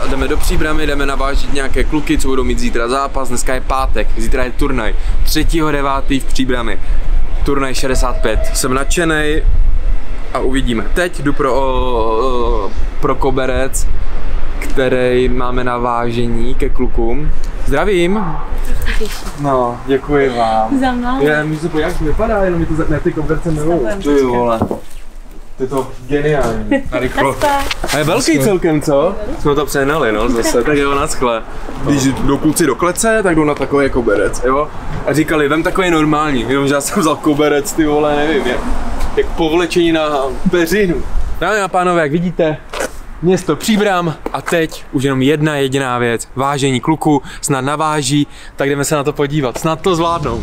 jdeme do Příbrami, jdeme navážit nějaké kluky, co budou mít zítra zápas. Dneska je pátek, zítra je turnaj. 3.9. v Příbrami. Turnaj 65. Jsem nadšenej a uvidíme. Teď jdu pro koberec, který máme na vážení ke klukům. Zdravím. No, děkuji vám. Za mnou. Jak to vypadá, jenom mi to na ty koberce miluju. Ty vole. Ty to geniální. Narychlo. A je velký celkem, co? Jsme to přehnali, no, zase, tak jo, naschle. Když jdou kluci do klece, tak jdou na takový koberec, jo? A říkali, vem takový normální, jenomže já jsem vzal koberec, ty vole, nevím, jak povlečení na peřinu. Dámy a pánové, jak vidíte, město Příbram a teď už jenom jedna jediná věc. Vážení kluku, snad naváží, tak jdeme se na to podívat, snad to zvládnou.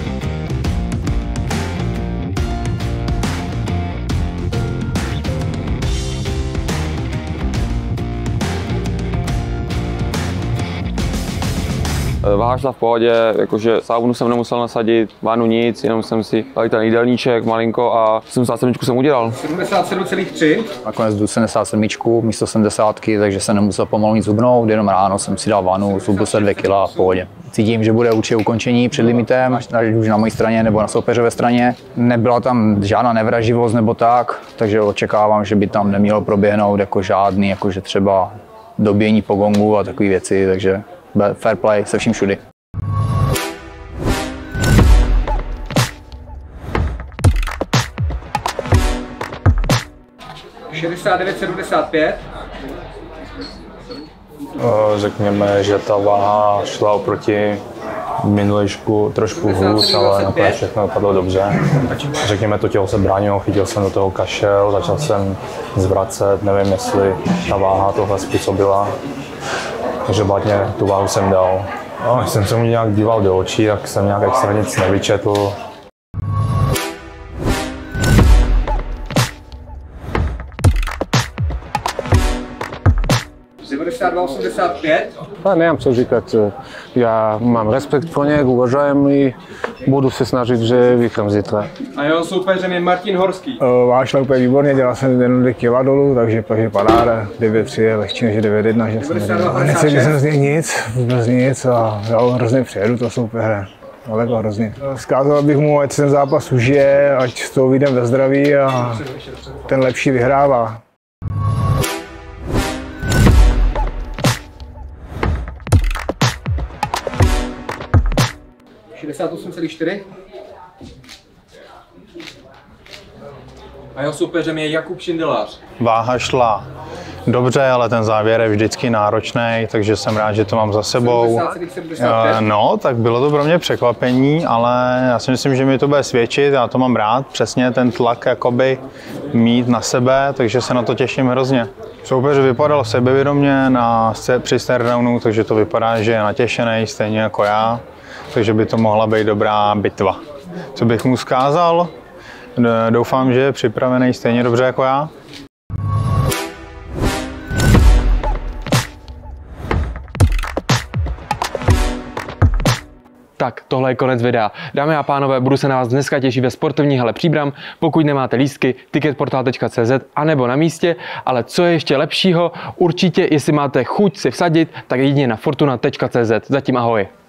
Váha šla v pohodě, jakože saunu jsem nemusel nasadit, vánu nic, jenom jsem si dal ten jídelníček malinko a 77 jsem udělal. 77,3. Nakonec jdu 77 místo 70, takže jsem nemusel pomalu nic zhubnout, jenom ráno jsem si dal vanu, zhubl se 2 kg v pohodě. Cítím, že bude určitě ukončení před limitem, ať už na mojí straně nebo na soupeřové straně. Nebyla tam žádná nevraživost nebo tak, takže očekávám, že by tam nemělo proběhnout jako žádný, jakože třeba dobíjení po gongu a takové věci, takže fair play se vším všudy. Řekněme, že ta váha šla oproti minulejšku trošku hůř, ale nakonec všechno dopadlo dobře. Řekněme, to tělo se bránilo, chytil jsem do toho kašel, začal jsem zvracet, nevím, jestli ta váha tohle způsobila. Každopádně tu váhu jsem dal. No, když jsem se mu nějak díval do očí, tak jsem nějak extra nic nevyčetl. Nemám co říkat. Já mám respekt pro ně, uvažujem i budu se snažit, že vyhrám zítra. A jeho soupeřem je Martin Horský. Váha šla úplně výborně, dělal jsem jenom 2 kg dolů, takže paráda. 9,3 je lehčí než 9,1, že jsem z něj nic, vůbec nic a já hrozně přijedu to soupeře. Ale to hrozně. Vzkázal bych mu, ať ten zápas užije, ať z toho vyjdem ve zdraví a ten lepší vyhrává. 68,4. A jeho soupeřem je Jakub Šindelář. Váha šla dobře, ale ten závěr je vždycky náročný, takže jsem rád, že to mám za sebou. No, tak bylo to pro mě překvapení, ale já si myslím, že mi to bude svědčit, já to mám rád, přesně ten tlak jakoby mít na sebe, takže se na to těším hrozně. Soupeř vypadal sebevědomě při staredownu, takže to vypadá, že je natěšený, stejně jako já, takže by to mohla být dobrá bitva. Co bych mu vzkázal? Doufám, že je připravený stejně dobře jako já. Tak, tohle je konec videa. Dámy a pánové, budu se na vás dneska těšit ve sportovní hale Příbram. Pokud nemáte lístky, ticketportal.cz anebo na místě, ale co je ještě lepšího, určitě, jestli máte chuť si vsadit, tak jedině na fortuna.cz. Zatím ahoj.